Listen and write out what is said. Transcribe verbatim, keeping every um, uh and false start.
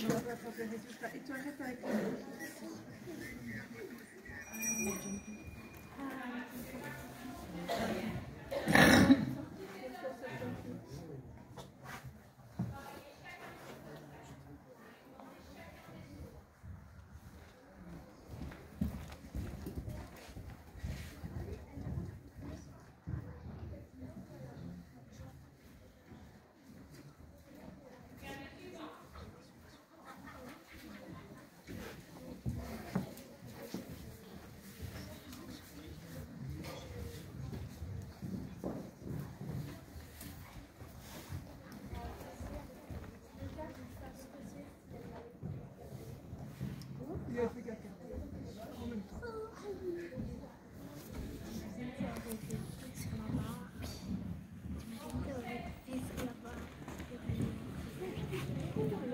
On va rattraper le résultat. Et tu arrêtes avec le Thank you.